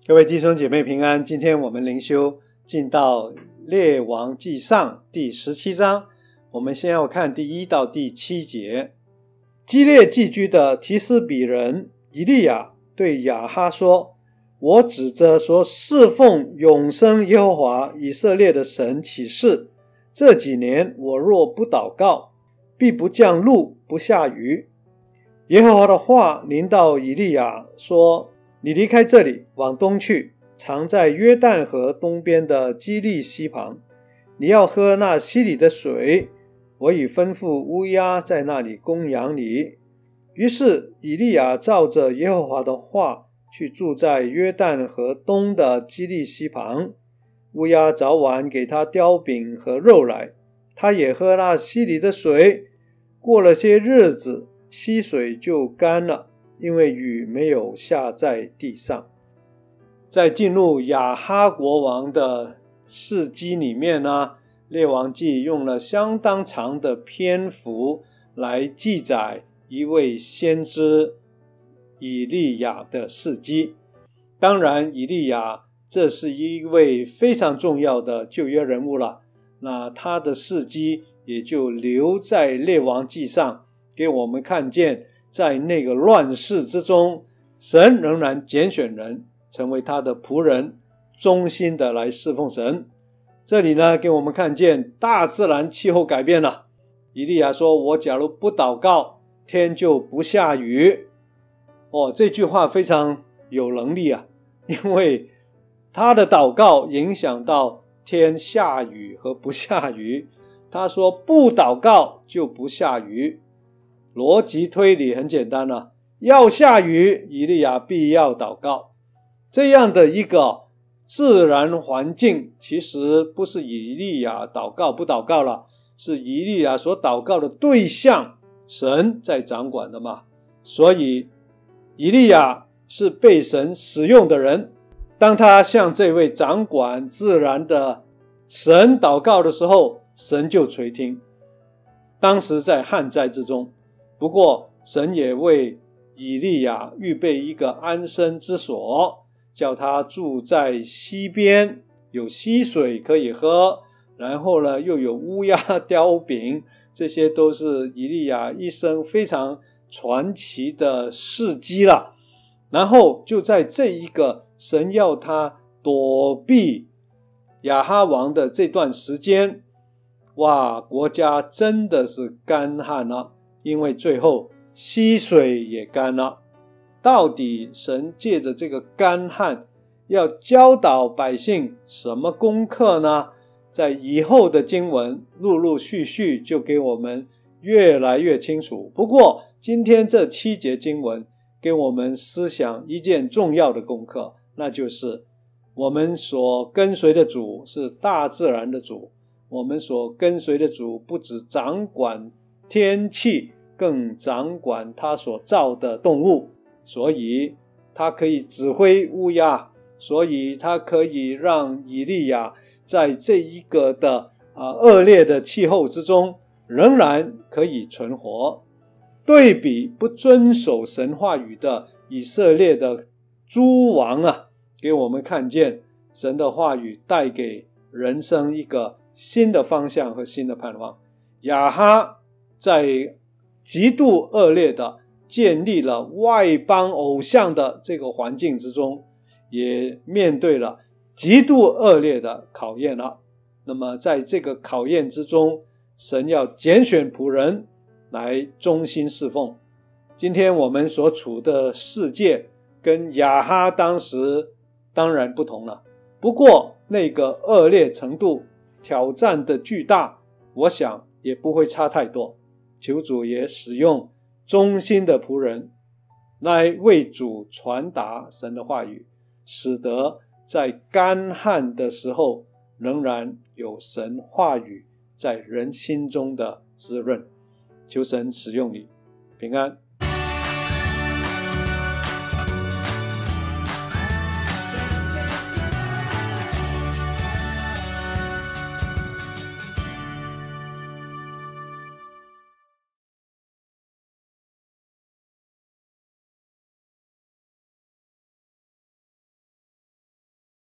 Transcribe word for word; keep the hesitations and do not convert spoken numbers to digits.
各位弟兄姐妹平安，今天我们灵修进到列王纪上第十七章，我们先要看第一到第七节。基列寄居的提斯比人以利亚对亚哈说，我指着所侍奉永生耶和华以色列的神起誓，这几年我若不祷告，必不降露不下雨。耶和华的话临到以利亚说，你离开这里，往东去，藏在约旦河东边的基利溪旁，你要喝那溪里的水，我已吩咐乌鸦在那里供养你。于是以利亚照着耶和华的话去住在约旦河东的基利溪旁，乌鸦早晚给他叼饼和肉来，他也喝那溪里的水。过了些日子，溪水就干了，因为雨没有下在地上。在进入亚哈国王的事迹里面呢，列王纪用了相当长的篇幅来记载一位先知以利亚的事迹。当然以利亚这是一位非常重要的旧约人物了，那他的事迹也就留在列王纪上，给我们看见在那个乱世之中，神仍然拣选人成为他的仆人，忠心的来侍奉神。这里呢，给我们看见大自然气候改变了。以利亚说，我假如不祷告，天就不下雨。哦，这句话非常有能力啊，因为他的祷告影响到天下雨和不下雨。他说不祷告就不下雨，逻辑推理很简单啊，要下雨，以利亚必要祷告。这样的一个自然环境，其实不是以利亚祷告不祷告了，是以利亚所祷告的对象，神在掌管的嘛。所以以利亚是被神使用的人，当他向这位掌管自然的神祷告的时候，神就垂听。当时在旱灾之中，不过神也为以利亚预备一个安身之所，叫他住在溪边，有溪水可以喝，然后呢又有乌鸦叼饼，这些都是以利亚一生非常传奇的事迹了。然后就在这一个神要他躲避亚哈王的这段时间，哇，国家真的是干旱了，因为最后溪水也干了。到底神借着这个干旱要教导百姓什么功课呢？在以后的经文陆陆续续就给我们越来越清楚。不过今天这七节经文给我们思想一件重要的功课，那就是我们所跟随的主是大自然的主，我们所跟随的主不只掌管天气，更掌管他所造的动物，所以他可以指挥乌鸦，所以他可以让以利亚在这一个的、呃、恶劣的气候之中仍然可以存活。对比不遵守神话语的以色列的诸王啊，给我们看见神的话语带给人生一个新的方向和新的盼望。亚哈在极度恶劣的建立了外邦偶像的这个环境之中，也面对了极度恶劣的考验了。那么在这个考验之中，神要拣选仆人来忠心侍奉。今天我们所处的世界跟亚哈当时当然不同了，不过那个恶劣程度挑战的巨大，我想也不会差太多。求主也使用忠心的仆人来为主传达神的话语，使得在干旱的时候仍然有神话语在人心中的滋润。求神使用你，平安。